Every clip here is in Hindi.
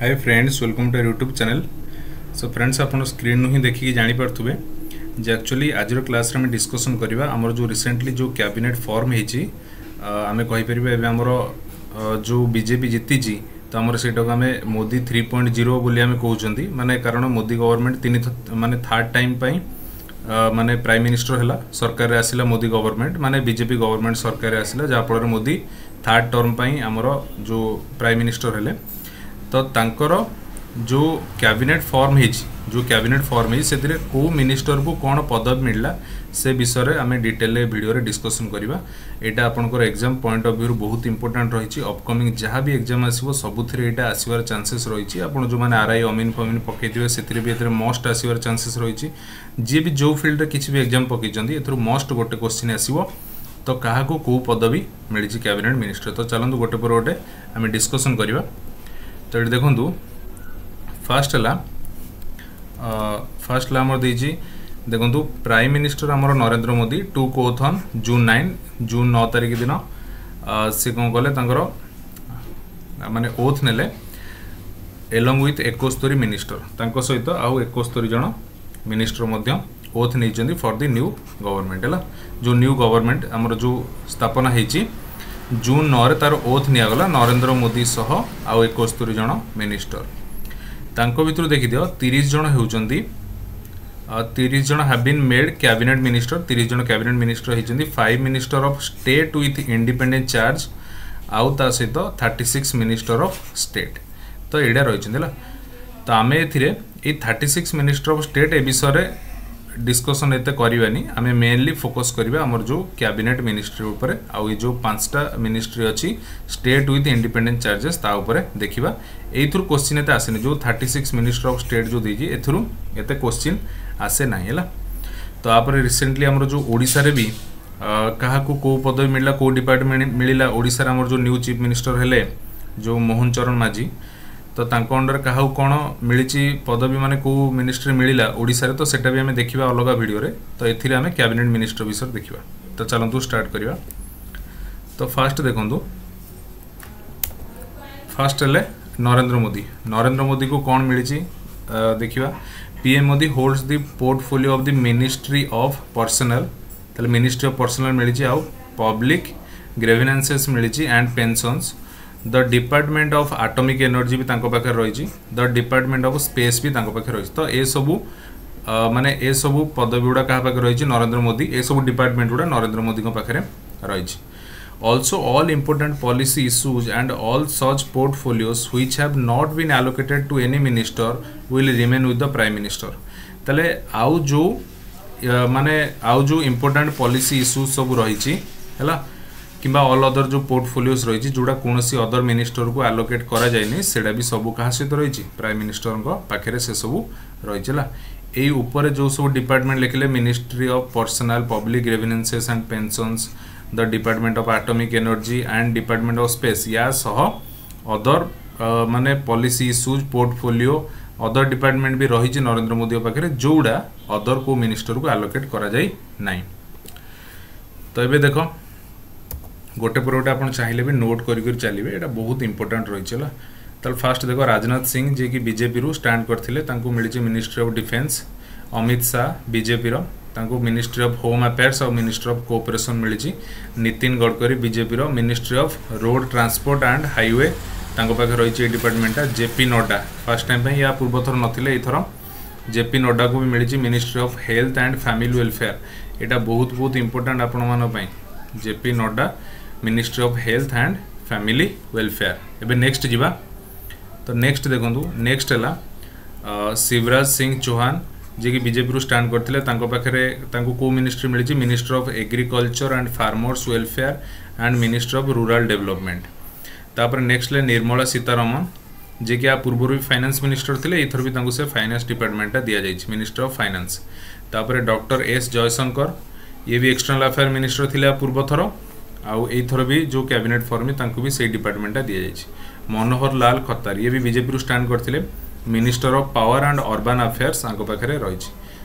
Hi friends, welcome to YouTube channel. So friends, आप स्क्रीन ही देखिए जानीपे जे एक्चुअली आज क्लास में डिस्कसन करवा आमर जो रिसेंटली जो कैबिनेट फॉर्म होती आम कहीपर आमर जो बीजेपी जीति तो आमर से आम मोदी 3.0 बोली आम कहते माने कारण मोदी गवर्नमेंट माने थर्ड टाइम माने प्राइम मिनिस्टर है सरकार रे आसिला मोदी गवर्नमेंट माने बीजेपी गवर्नमेंट सरकार रे आसिला जहाँफल मोदी थर्ड टर्म आमर जो प्राइम मिनिस्टर हेले तो तांकर जो कैबिनेट फॉर्म है से को मिनिस्टर को कौन पदवी मिलला से विषय आम डिटेल वीडियो रे डिस्कसन करवा। यहाँ आपंकर एग्जाम पॉइंट ऑफ व्यू बहुत इंपोर्टेंट रही अपकमिंग जहाँ भी एग्जाम आसो सबुथिरे यहाँ आसवार चांसेस रही आपड़ जो मैंने आरआई अमीन फमीन पकईे से मस्ट आसवार चांसेस रही जी भी जो फील्ड रे किसी भी एग्जाम पकई मस्ट गोटे क्वेश्चन आसो तो क्या को पदवी मिली कैबिनेट मिनिस्टर। तो चलते गोटे पर गोटे आम डिस्कसन करवा। तो ये देखो फास्ट है आमर देजी देखो प्राइम मिनिस्टर आमर नरेंद्र मोदी टू कोथन जून 9 तारिख दिन सी कौन कले माने ओथ नेले एलंग विथ 71 मिनिस्टर सहित आउ 71 जन मिनिस्टर ओथ नहीं फॉर द न्यू गवर्नमेंट है जो न्यू गवर्नमेंट आमर जो स्थापना होती जून 9 तार ओथ निगला नरेंद्र मोदी सह आउ 71 जन मिनिस्टर तांको भितर देखी दियो 30 जन होउचंदी 30 जन have been made cabinet minister 30 जन कैबिनेट मिनिस्टर होइचंदी 5 minister of state with independent charge आउ ता सहित 36 मिनिस्टर ऑफ स्टेट तो एडा रहिचंदी तो आमे एथिरे ए 36 मिनिस्टर ऑफ स्टेट ए विषय डिस्कसन एते करवानी आम मेनली फोकस करवा आमर जो कैबिनेट मिनिस्ट्री ऊपर आउ ये जो 5टा मिनिस्ट्री अच्छी स्टेट विथ इंडिपेंडेंट चार्जेस ता ऊपर देखिबा। एथुर क्वेश्चन एते आसेनी जो 36 मिनिस्टर ऑफ स्टेट जो देजी एथुरु एते क्वेश्चन आसे नाही हला। तो आपरे रिसेंटली आमर जो ओडिसा रे भी कहा को पदवी मिलला को डिपार्टमेंट मिलला ओडिसा रे आमर जो न्यू चीफ मिनिस्टर हेले जो मोहन चरण माझी तो तांको अंडर क्या कौन मिली पदवी माने को मिनिस्ट्री मिलला ओडिसा रे तो सेटा भी हमें देखिबा अलग वीडियो रे। तो एथिरे हमें कैबिनेट मिनिस्टर विषय देखिबा। तो चलंतु स्टार्ट करिवा। तो फास्ट देखंतु फास्ट हेले नरेंद्र मोदी को कौन मिली देखिबा। PM Modi holds the portfolio of the ministry of personnel तले मिनिस्ट्री ऑफ पर्सनल मिली आउ पब्लिक ग्रेविनेंसेस मिली and pensions the department of atomic energy भी तांको पाखे रही द डिपार्टमेंट ऑफ स्पेस भी तांको पाखे रही। तो ये सबू माने ए सबू पदवी गुड़ा क्या पाखे रही नरेंद्र मोदी ए सबू डिपार्टमेंट गुड़ा नरेंद्र मोदी पाखे रही। Also all important policy issues and all such portfolios which have not been allocated to any minister will remain with the prime minister. तले आउ जो माने आउ जो इंपोर्टेंट पॉलिसी इश्यूज सब रही है किंबा ऑल अदर जो पोर्टफोलियोज रही जोड़ा कौन सी अदर मिनिस्टर को एलोकेट करा जाए सेटा भी सबू क्या सहित रही प्राइम मिनिस्टर पाखे से सबू रही है। ऊपर जो सब डिपार्टमेंट लिखले ministry of personnel public grievances and pensions the department of atomic energy and department of space या सह अदर माने policy issues portfolio other department भी रही नरेंद्र मोदी पाखे जोड़ा अदर को मिनिस्टर को एलोकेट करा जाए नहीं। तो ये देख गोटे पर गोटे आप चाहिए भी नोट कर चलिए यहाँ बहुत इंपोर्टेंट रही है। तो फास्ट देखो राजनाथ सिंह जी की बीजेपी रू स्टैंड करते मिली ministry of defence Amit Shah BJP ministry of home affairs और मिनिस्ट्री ऑफ कोऑपरेशन मिली Nitin Gadkari BJP ministry of road transport and highway पाखे रही department JP Nadda first time या पूर्व थर नथिले एथर जेपी नड्डा को भी मिली ministry of health and family welfare यहाँ बहुत इंपोर्टेंट आपण JP Nadda ministry of health and family welfare. एबे नेक्स्ट जीवा। तो नेक्स्ट देखो नेक्स्ट है शिवराज सिंह चौहान जी की बीजेपी रू स्टैंड करते पाखे को मिनिस्ट्री मिली minister of agriculture and farmers welfare and minister of rural development. तापर नेक्स्ट है निर्मला सीतारमण जी की पूर्व भी फाइनेंस मिनिस्टर थे एथर भी से फाइनेंस डिपार्टमेंट दि जाए मिनिस्टर ऑफ फाइनेंस। तापर डॉक्टर एस जयशंकर ये भी एक्सटर्नल अफेयर मिनिस्टर थे पूर्व थर आउ एथर भी जो कैबिनेट फॉर्म भी से डिपार्टमेंट दि जाए। मनोहर लाल खत्तार ये भी बीजेपी रू स्टैंड करते minister of power and urban affairs पाखे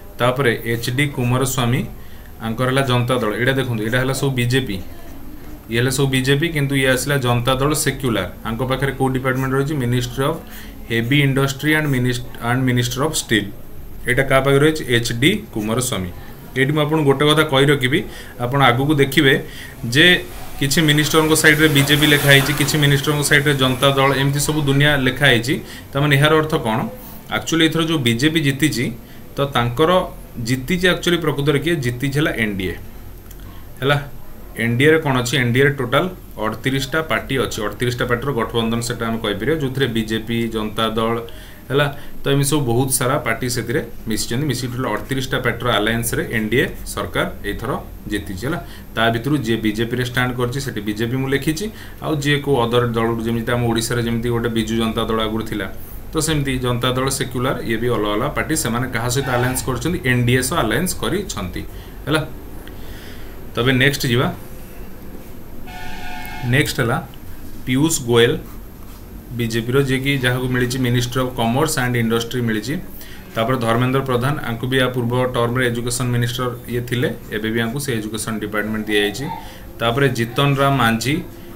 रही। एचडी कुमारस्वामी आंकर जनता दल यहाँ देखो यहाँ सब बीजेपी ये सब बीजेपी किंतु ये आसला जनता दल सेक्युलर आंको पाखे कौ डिपार्टमेंट रही ministry of heavy industry and minister of steel यहाँ क्या पाखे रही एच.डी. कुमारस्वामी। ये मुझे गोटे कथा कही रखी आप आगू को देखिए जे किसी मिनिस्टर साइड रे बीजेपी लिखाई किसी मिनिस्टर साइड रे जनता दल एमती सब दुनिया लिखाई तमें यार अर्थ कौन एक्चुअली एथर जो बीजेपी जीति तो तांकर जीति एक्चुअली प्रकृत में किए जीति एनडीए है एनडीए कौन अच्छी एनडीए टोटाल 38टा पार्टी अच्छी 38टा पार्टी गठबंधन से कहीपर जो बीजेपी जनता दल है तो एम सब बहुत सारा पार्टी से मिसी टोटाल 38टा पार्टी आलायंस रे एनडीए सरकार एथर जीति है ता भर जी बीजेपी रे स्टाण्ड कर बीजेपी मुझे लिखी आउ जी को अदर दल जमी आम ओडिशा जमी गोटे बिजु जनता दल आगुरी थिला तो सेमती जनता दल सेक्युलर ये भी अलग अलग पार्टी से क्या सहित आलायंस कर एनडीए सह आलायंस कर तबे नेक्स्ट जीवा नेक्स्ट है पीयूष गोयल बीजेपी रो जे कि जहाँ मिली minister of commerce and industry मिली तापर धर्मेंद्र प्रधान आंकु भी पूर्व टर्म रे एजुकेशन मिनिस्टर ये थिले एबे भी आंकु से एजुकेशन डिपार्टमेंट दिया जायछि तापर जीतन राम मांझी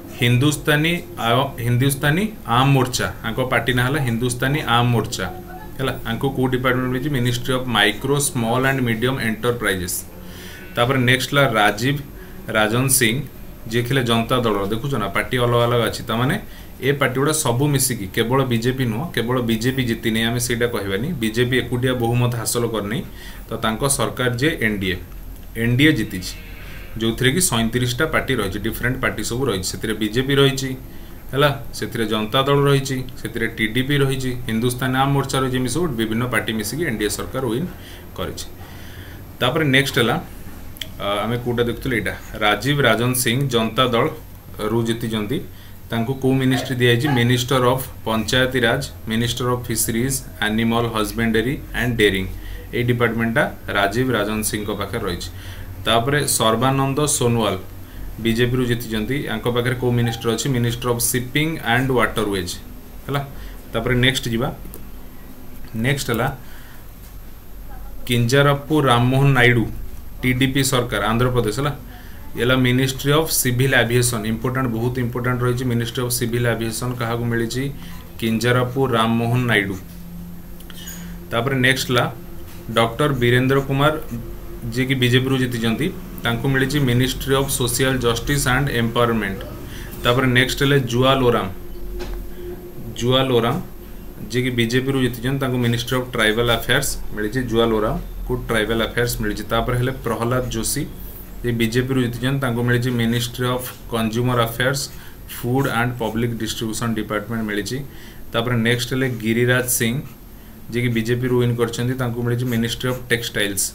हिंदुस्तानी आम मोर्चा आंको पार्टी ना हला हिंदुस्तानी आम मोर्चा है आंको को डिपार्टमेंट मिली ministry of micro small and medium enterprises तापर नेक्स्ट ला राजीव राजन सिंह जी थे जनता दल देखुच ना पार्टी अलग अलग अच्छी ताने ए पार्टी गुड़ा सबू मिसिकी केवल बीजेपी नुह केवल बीजेपी जीति नहीं आम से कहबानी बीजेपी एकुटिया बहुमत हासिल करनी तो तांको सरकार जे एनडीए जीति जो थे कि 37टा पार्टी रही डिफरेंट पार्टी सब रही से बीजेपी रही है से जनता दल रही से टीडीपी रही हिंदुस्तान आम मोर्चा रही सब विभिन्न पार्टी मिसिकी एनडीए सरकार विन कर नेक्स्ट है आम कौटा देखुल यहाँ राजीव राजन सिंह जनता दल रु जीति को मिनिस्ट्री दिखाई minister of Panchayati Raj minister of fisheries animal husbandry and dairying ये डिपार्टमेंटा राजीव राजन सिंह पाखे रही सर्बानंद सोनवाल बीजेपी रु जीति पाखे को मिनिस्टर अच्छी minister of shipping and waterways है नेक्स्ट जीवा नेक्स्ट है किंजाराप्पु राममोहन नायडू टीडीपी सरकार आंध्र प्रदेश है ये ministry of civil aviation important बहुत इंपोर्टेंट रही मिनिस्ट्री ऑफ सिविल एविएशन क्या मिली किंजाराप्पु राममोहन नायडू तापर नेक्स्ट ला डॉक्टर वीरेंद्र कुमार जी की बीजेपी रु जीति मिली ministry of social justice and empowerment तापर नेक्स्ट है जुआल ओराम जी की बीजेपी रु जीति मिनिस्ट्री ऑफ ट्राइबल अफेयर्स मिली जुआल ओराम को ट्राइबल अफेयर्स मिली प्रहलाद जोशी ये बीजेपी रु जीति मिली ministry of consumer affairs food and public distribution department मिली नेक्स्ट है गिरिराज सिंह जी की बीजेपी रु विन कर मिली मिनिस्ट्री ऑफ टेक्सटाइल्स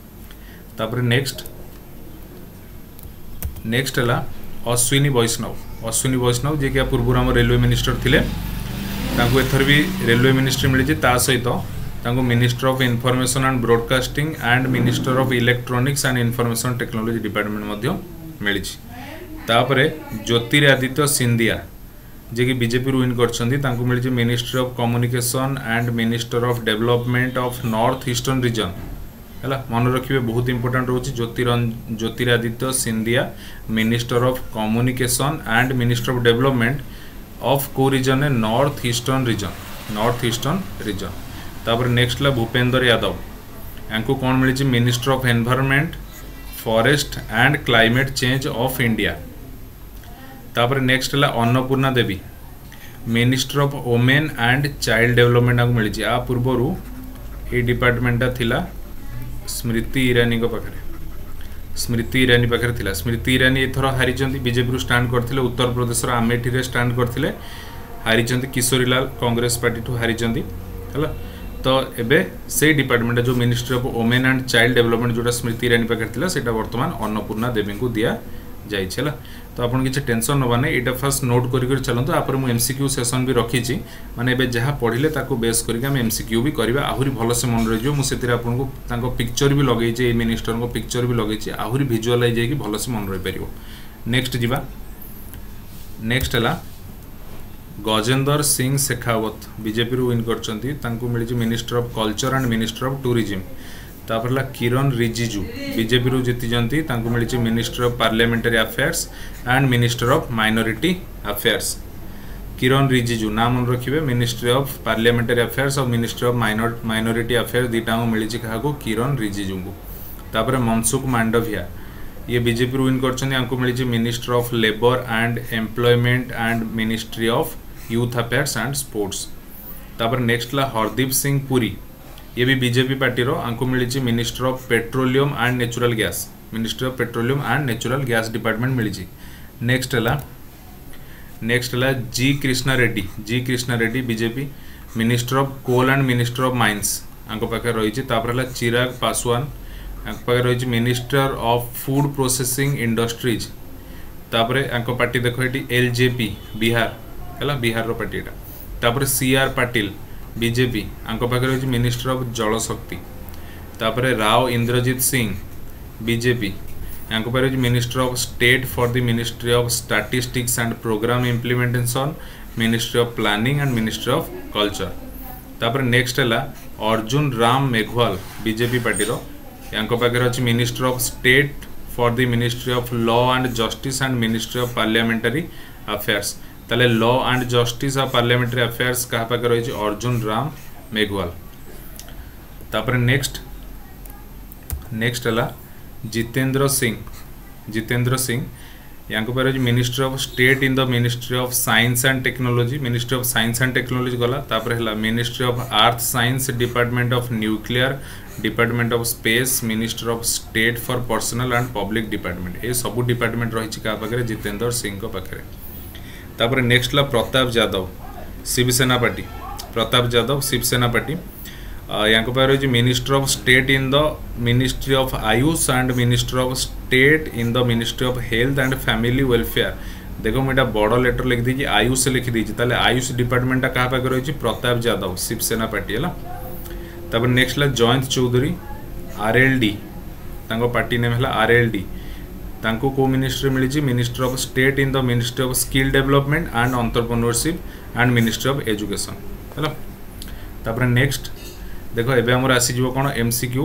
नेक्स्ट है अश्विनी वैष्णव जी कि पूर्व आम रेलवे मिनिस्टर थिले एथर भी रेलवे मिनिस्ट्री मिली सहित minister of information and broadcasting and minister of electronics and information technology department मिली ज्योतिरादित्य सिंधिया जी की बीजेपी रु विन कर मिली ministry of communication and minister of development of north eastern region है मन रखिए बहुत इंपोर्टेंट रोचे Jyotiraditya Scindia minister of communication and minister of development of को रीजन है नॉर्थ ईस्टर्न रीजन तापर नेक्स्ट ला भूपेंद्र यादव यांको कौन मिली minister of environment forest and climate change of India तापर नेक्स्ट है Annapurna Devi minister of women and child development आपको मिली आ पूर्वर ये डिपार्टमेंटा थिला स्मृति ईरानी पाखे स्मृति ईरानी एथर हारी बीजेपी रु स्टाण्ड करथिले उत्तर प्रदेश आमेठी रे स्टाण्ड करथिले हारी किशोरीलाल कांग्रेस पार्टी ठू हारी है तो एबे से डिपार्टमेंट जो ministry of women and child development जोटा स्मृति ईरानी पाखे थिला सेटा वर्तमान अन्नपूर्णा देवी को दिया जाइए तो आपन किसी टेंशन नवा नहीं यहाँ फास्ट नोट कर चलते आप एमसीक्यू सेशन भी रखी माने एबे जहाँ पढ़ले ताको बेस करके आम एमसीक्यू भी करवा आहरी भल से मन रही मुझे आपको पिक्चर भी लगे मिनिस्टर को पिक्चर भी लगे आहरी भिजुआलाइज होगी भल से मन रही पार। नेक्स्ट जीवा नेक्स्ट है गजेंद्र सिंह शेखावत बीजेपी रु विन कर मिली minister of culture and minister of tourism तापर ला किरण रिजिजू बीजेपी रु जीति मिली minister of parliamentary affairs and minister of minority affairs. Kiren Rijiju नाम मन रखिए मिनिस्ट्री ऑफ पार्लियामेंटरी अफेयर्स और मिनिस्ट्री ऑफ माइनॉरिटी अफेयर्स दुईटा मिली क्या किरण रिजिजू को। तापर मनसुख मांडविया ये बीजेपी रु विन कर मिली minister of labour and employment and ministry of youth affairs and sports. तापर नेक्स्ट ला हरदीप सिंह पुरी ये भी बीजेपी पार्टी रो मिली minister of petroleum and natural gas ministry of petroleum and natural gas department मिली। नेक्स्ट है G Krishna Reddy BJP minister of coal and minister of mines पाखे रही। चिराग पासवान पाखे रही minister of food processing industries. तापर पार्टी देख ये एलजेपी बिहार है बिहार रो पार्टी एटा। तापर सीआर पाटिल बीजेपी पाखे रही मिनिस्टर ऑफ जल शक्ति। तापर राव इंद्रजीत सिंह बीजेपी पाखे minister of state for the ministry of statistics and programme implementation ministry of planning and ministry of culture. तापर नेक्स्ट है अर्जुन राम मेघवाल बीजेपी पार्टी पाखे अच्छी minister of state for the ministry of law and justice and ministry of parliamentary affairs. ताले लॉ एंड जस्टिस और पार्लियामेंटरी अफेयर्स क्या पाखे रही अर्जुन राम मेघवाल। तापर नेक्स्ट है जितेंद्र सिंह यहाँ पर ministry of state in the ministry of science and technology ministry of science and technology गला। तापर है ministry of earth science department of nuclear department of space minister of state for personal and public department ये सब डिपार्टमेंट रही क्या पाखे जितेंद्र सिंह पाखे। तापर नेक्स्ट ला प्रताप यादव शिवसेना पार्टी यहाँ पर रही minister of state in the ministry of Ayush and minister of state in the ministry of health and family welfare. देखो मुझे बड़ लेटर लिख दी आयुष लिखी दी ताले आयुष डिपार्टमेंट क्या पाखे रही प्रताप यादव शिवसेना पार्टी है। तापर नेक्स्ट ला Jayant Chaudhary RLD party name है आरएलडी को मिनिस्ट्री मिली minister of state in the ministry of skill development and entrepreneurship and ministry of education है। तापर नेक्स्ट देखो एबे हमर आसीजो कोन एमसीक्यू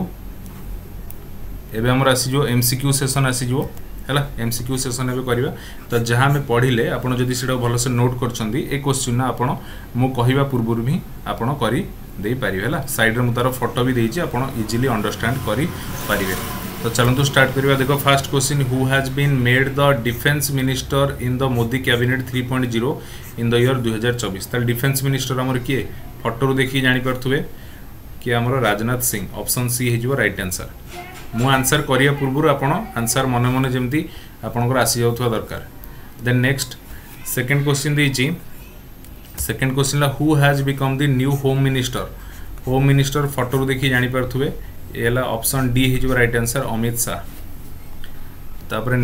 एबे हमर आसीजो एमसीक्यू सेशन आसीजो है एमसीक्यू सेशन एबे करबा। तो जहाँ में पढ़िले आपण जदि सेटा भल से नोट करछंदी ए क्वेश्चन ना आपण मु कहिबा पूर्व भी आपण करि देई परिबे है। साइड रे मु तार फोटो भी देइछि आपण इजीली अंडरस्टैंड करि परिबे। तो चलतु स्टार्ट करबा। देखो first question who has been made the defence minister in the Modi cabinet 3.0 in the year 2024। ताल डिफेंस मिनिस्टर हमर किए फोटो रू देखि जानि परथुबे कि हमर राजनाथ सिंह ऑप्शन सी हे राइट आंसर। मु आंसर करिया पूर्व आपण आंसर मन मन जेमती आपनकर आसी जाउथवा दरकार। देन नेक्स्ट सेकंड क्वेश्चन देछि सेकंड क्वेश्चन ला who has become the new home minister photo रू देखि जानि परथुबे एला ऑप्शन डी हे राइट आंसर अमित शाह। तापर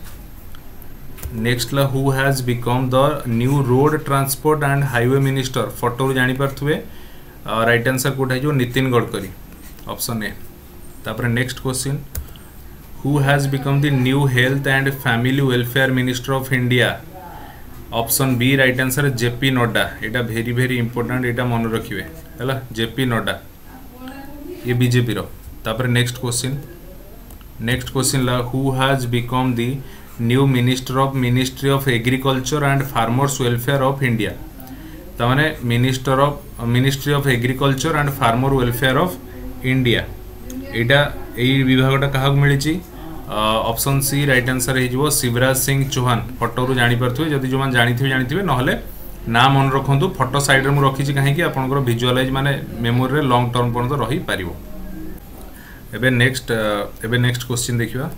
नेक्स्ट ला who has become the new road transport and highway minister photo रू जानि परथुबे राइट आंसर कोटा है जो नितिन गडकरी ऑप्शन ए। तापर next question who has become the new health and family welfare minister of India option B right answer JP Nadda. एटा वेरी वेरी इंपोर्टेंट एटा मन रखिए है जेपी नड्डा ये बीजेपी रो। तापर नेक्स्ट क्वेश्चन ला who has become the new ministry of agriculture and farmers welfare of India. ताने ministry of agriculture and farmer welfare of India एटा एई विभागटा क्या मिली ऑप्शन सी राइट आंसर हो शिवराज सिंह चौहान। फोटो रू जानि परथुबे जदि जो मान जानिथिबे नहले ना मन रखंतु फोटो साइड रे मु रखिछि काहेकि आपनकर विजुअलाइज माने मेमोरी रे लॉन्ग टर्म पर्यंत रही पारिबो। एबे नेक्स्ट क्वेश्चन देखिबा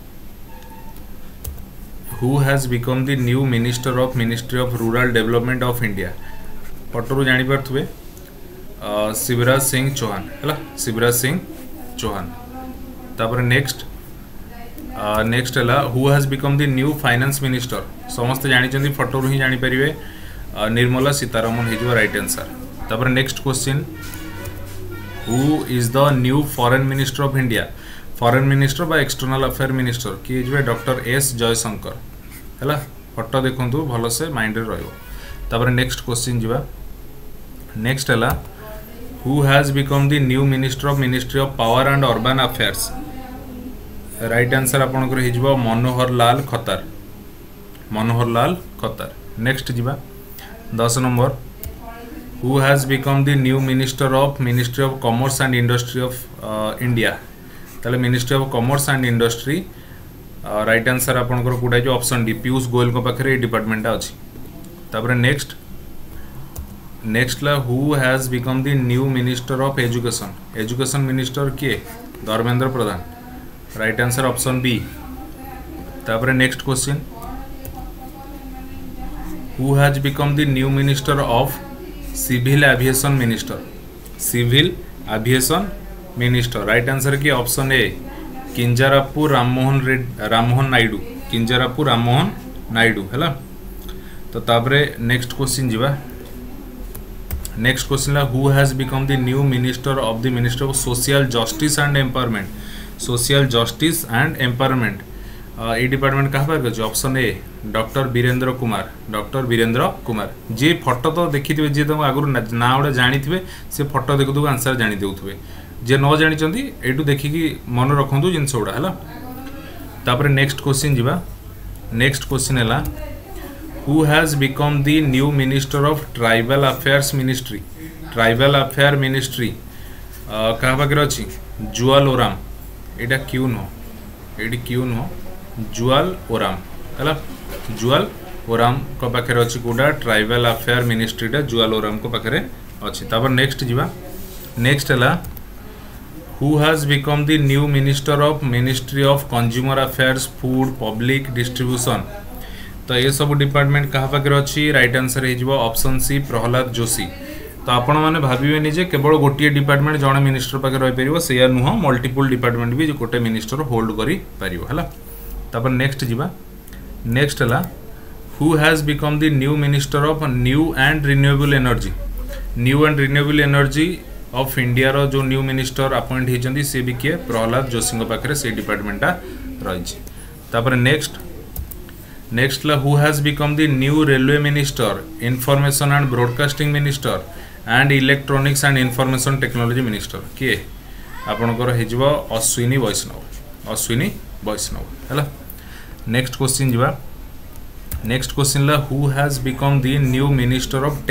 who has become the new ministry of rural development of India. Photo रू जानि परथुबे शिवराज सिंह चौहान है शिवराज सिंह चौहान। तापर नेक्स्ट है who has become the new finance minister समस्त जानी फोटो रू ही जानी पारिबे निर्मला सीतारमण हो राइट आंसर। तापर next question who is the new foreign minister of India foreign minister बा एक्सटर्नल अफेयर मिनिस्टर किए जे डॉक्टर एस जयशंकर है। फोटो देखंतु भल से माइंड रे रहइबो। तापर नेक्स्ट क्वेश्चन जीवा नेक्स्ट है who has become the new ministry of power and urban affairs right answer आपनकर हिजबो मनोहर लाल खत्तर मनोहर लाल खत्तर नेक्स्ट जीवा 10 number who has become the new ministry of commerce and industry of India ताले ministry of commerce and industry right answer आपनकर कोडा जो ऑप्शन डी पीयूष गोयल को पाखरे डिपार्टमेंट अछि तापर नेक्स्ट ला who has become the new minister of education minister के Dharmendra Pradhan right answer option B तापर next question who has become the new minister of civil aviation minister right answer की ऑप्शन ए किंजरापु राममोहन नायडू हैला तो तापरे नेक्स्ट क्वेश्चन जीवा नेक्स्ट क्वेश्चन ला who has become the new minister of social justice and empowerment ये डिपार्टमेंट कहा पार अछि ऑप्शन ए डॉक्टर वीरेंद्र कुमार जे फोटो तो देखिथिबे जे तुम आगु ना उडा जानिथिबे से फोटो देखु आंसर जानि देउथिबे जे न जानिचंती एटू देखिकी मन रखंतु जिनस उडा हला तापर नेक्स्ट क्वेश्चन जीवा नेक्स्ट क्वेश्चन हैला who has become the new minister of tribal affairs ministry कहा पाखरे अछि जुआल ओराम एटा क्यों नो जुआल ओराम हला जुआल ओराम को पाखरे अछि कोडा ट्राइबल अफेयर मिनिस्ट्रीटा जुआल ओराम को पाखरे अछि तापर नेक्स्ट जीवा नेक्स्ट हला who has become the new ministry of consumer affairs food public distribution तो ये सब डिपार्टमेंट कहा पाखरे अछि राइट आंसर हिजबो ऑप्शन सी प्रहलाद जोशी तो आपण माने भाबिबेनी जे केवल गोटिए डिपार्टमेंट जणे मिनिस्टर पाखे रहि परिबो सेया नुह मल्टीपल डिपार्टमेंट भी गोटे मिनिस्टर होल्ड करि परिबो हला तापर नेक्स्ट जीवा नेक्स्ट हला who has become the new minister of new and renewable energy of India रो जो न्यू मिनिस्टर अपॉइंट हेचंदी से भी के प्रहलाद जोशी पाखे से डिपार्टमेंटा रही तापर नेक्स्ट ला who has become the new railway minister information and broadcasting minister and electronics and information technology minister किए आपनकर हेजबो अश्विनी वैष्णव हैला नेक्स्ट क्वेश्चन जीवा नेक्स्ट क्वेश्चन ला who has become the new minister of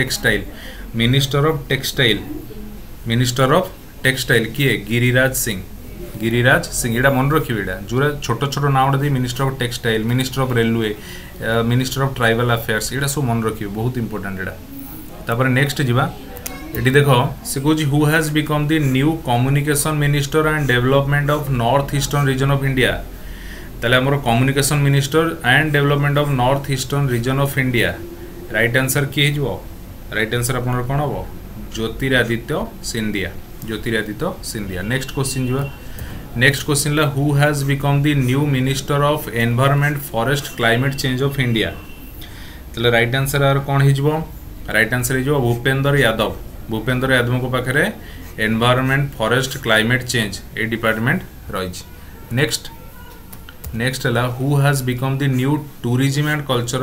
textile किए गिरिराज सिंह एटा मन रखिबे एटा जोरा छोट छोट नाम दे minister of textile minister of railway minister of tribal affairs एटा सब मन रखिबे बहुत इंपोर्टेंट एटा तापर नेक्स्ट जीवा एटी देखो से कहूँ who has become the new communication minister and development of north eastern region of India ताले हमर communication minister and development of north eastern region of India right answer किए हिजबो राइट आंसर आपनर कोन हबो ज्योतिरादित्य सिंधिया नेक्स्ट क्वेश्चन जीवा नेक्स्ट क्वेश्चन ला who has become the new minister of environment forest climate change of India ताले राइट आंसर आर कोन हिजबो राइट आंसर हिजबो भूपेंद्र यादव को पाखरे एनवायरनमेंट फॉरेस्ट क्लाइमेट चेंज ए डिपार्टमेंट रही नेक्स्ट है who has become the new tourism and culture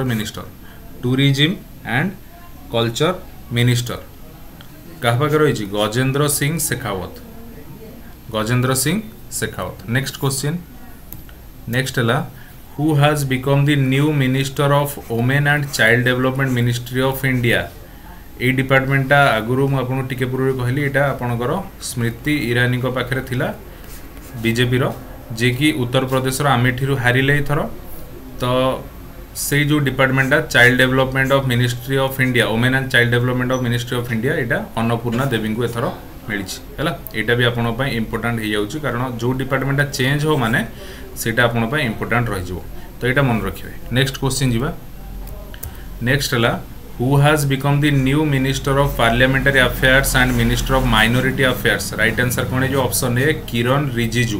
minister कहा पाखे रही Gajendra Singh Shekhawat next question next है who has become the new minister of women and child development ministry of India ये डिपार्टमेंटा आगुरी मुझे टिके पूर्व कहली यहाँ आपणकर स्मृति ईरानी पाखे थिला बीजेपी रो जे कि उत्तर प्रदेश आमेठी हारिले थर तो से जो डिपार्टमेंटा child development of ministry of India women and child development of ministry of India यहाँ अन्नपूर्णा देवी को एथर मिली है यहाँ भी आप इंपोर्टाट हो जाऊँगी कारण जो डिपार्टमेंटा चेंज हो माने सेटा आप इंपोर्टाट रही तो यहाँ मन रखिए नेक्स्ट क्वेश्चन जीवा नेक्स्ट है who has become the new minister of parliamentary affairs and minister of minority affairs right answer कौन है जो ऑप्शन है किरण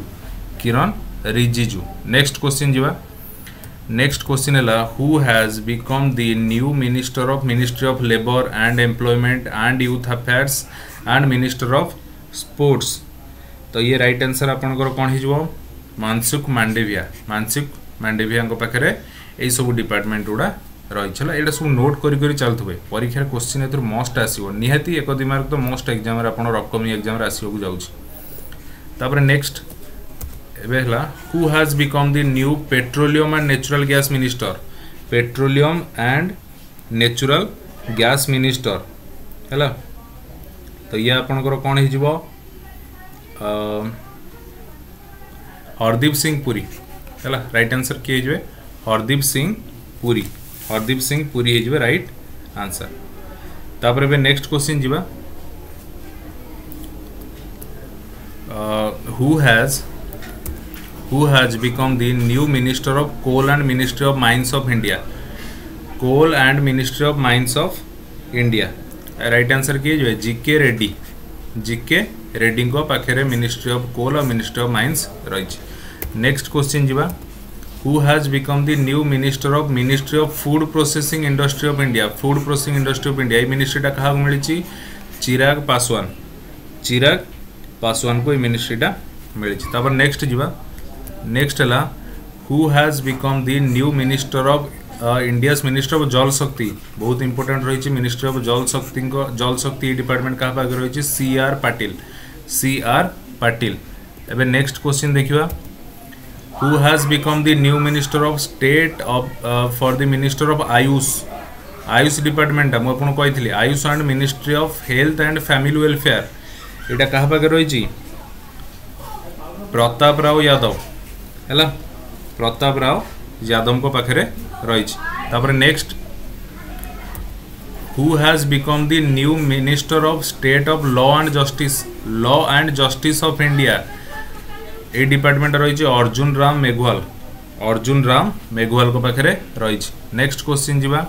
रिजिजू नेक्स्ट क्वेश्चन जीवा नेक्स्ट क्वेश्चन है who has become the new minister of ministry of labour and employment and youth affairs and minister of sports तो ये राइट आंसर आपनकर कौन हो मानसुख मांडेविया पाखे यही सब डिपार्टमेंट गुड़ा रही है। सब नोट करी चलुवे परीक्षा क्वेश्चन ए मस्ट आसो निहाती 1-2 मार्क तो मस्ट एग्जाम अपकमिंग एग्जाम आसवाक जाऊँगी। नेक्स्ट एबेला who has become the new petroleum and natural gas minister. Petroleum and natural gas minister है तो ये आपनकर कौन हो हरदीप सिंह पुरी है। राइट आंसर किए हुए हरदीप सिंह पुरी। हरदीप सिंह पुरी हो राइट आंसर। तापर बे नेक्स्ट क्वेश्चन जीवा who has become the new minister of coal and ministry of mines of India। coal and ministry of mines of India right answer किए जो जीके रेड्डी। जीके रेड्डी को पाखे मिनिस्ट्री ऑफ कोल और मिनिस्ट्री ऑफ माइंस रही। नेक्स्ट क्वेश्चन जीवा who has become the new minister of ministry of food processing industry of India. Food processing industry of India ये मिनिस्ट्रीटा क्या मिली चिराग पासवान। चिराग पासवान को ये मिनिस्ट्रीटा मिली। नेक्स्ट जीवा नेक्स्ट है who has become the new minister of India's minister of Jal Shakti. बहुत इंपोर्टेंट रही मिनिस्ट्री ऑफ जल शक्ति डिपार्टमेंट क्या पागे रही CR पाटिल। CR पाटिल। एबे नेक्स्ट क्वेश्चन देखिवा who has become the new minister of state of for the minister of Ayush. Ayush department मुझे कही Ayush and ministry of health and family welfare यहाँ क्या पागे रही प्रताप राव यादव है। प्रताप राव यादव को पाखे रही। Next who has become the new minister of state of law and justice. Law and justice of India ये डिपार्टमेंट रही अर्जुन राम मेघवाल। अर्जुन राम मेघवाल को पाखे रही। नेक्स्ट क्वेश्चन जीवा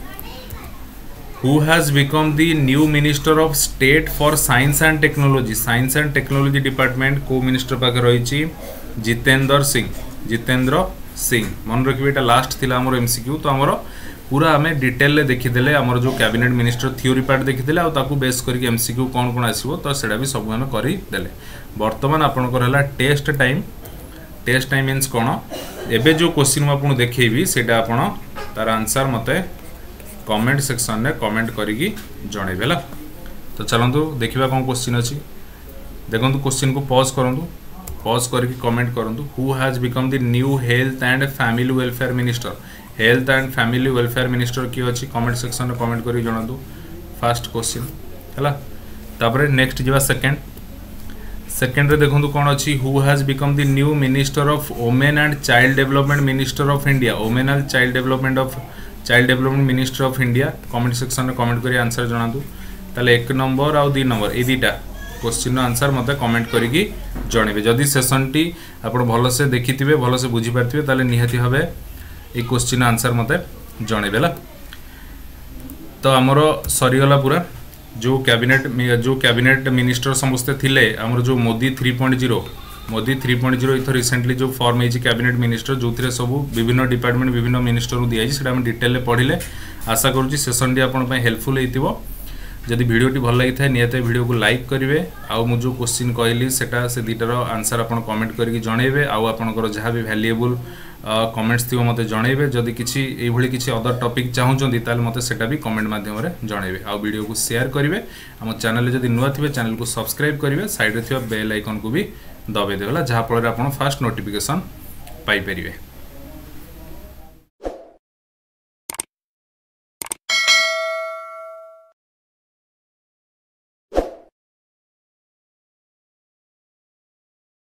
who has become the new minister of state for science and technology. Science and technology department को मिनिस्टर पाखे रही जितेंद्र सिंह। जितेंद्र सिंह मन रखिए ये लास्ट थिला हमर MCQ तो हमर पूरा आम डिटेल देखीदे आमर जो कैबिनेट मिनिस्टर थ्योरी पार्ट देखीदे आकु बेस करके MCQ कौन कौन आसो तो सेटा भी सब आम करदे। बर्तमान आपंकर है test time. Test time means कौन एबे जो क्वेश्चन मुझे देखी से तार आंसर मत कमेंट सेक्शन में कमेंट करी जनइबे। तो चलतु देखा कौन क्वेश्चन अच्छी देखो क्वेश्चन को पॉज करूँ। पॉज करके कमेंट करूँ who has become the new health and family welfare minister. Health and family welfare minister किए अच्छी कमेंट सेक्शन में कमेंट करी जनातु। फास्ट क्वेश्चन है। तापर नेक्स्ट जावा सेकेंड। सेकेंड रे देखो कौन अच्छी who has become the new minister of women and child development minister of India. Women and child development minister of India comment section में कमेंट करी आंसर जनातु। ताले 1 नंबर आउ 2 नंबर ये दुटा क्वेश्चन आंसर मत कमेंट करी जनइबे। जदि सेशन टी आप भलसे देखी भलसे बुझीपारे ताले निहाती भावे ये क्वेश्चन आंसर मत जनइबे। तो आमर सरीगला पूरा जो कैबिनेट मिनिस्टर समस्ते थिले आमर जो मोदी 3.0 इथर रिसेंटली जो फॉर्म है कैबिनेट मिनिस्टर जो थे सब विभिन्न डिपार्टमेंट विभिन्न मिनिस्टर को दिखाई से डिटेल पढ़ले आशा करुँच सेशन टी आप हेल्पफुल हो। जदि वीडियोटी भल लगी था निहत वीडियो को लाइक करेंगे आउ मु जो क्वेश्चन कहली से दुटार आंसर आप कमेंट करके जनइबे आउ जहाँ भी वैल्यूएबल कमेंट्स थी मत जनइबे। जदि किसी किसी अदर टॉपिक चाहूँगी ताल मत सेटा भी कमेंट माध्यम जनइबे आउ वीडियो को शेयर करेंगे। आम चैनल जदि नुआ थे चैनल को सब्सक्राइब करेंगे साइड रे बेल आइकन को भी दबाई देला जहाँफल आप फास्ट नोटिफिकेशन पाइपर।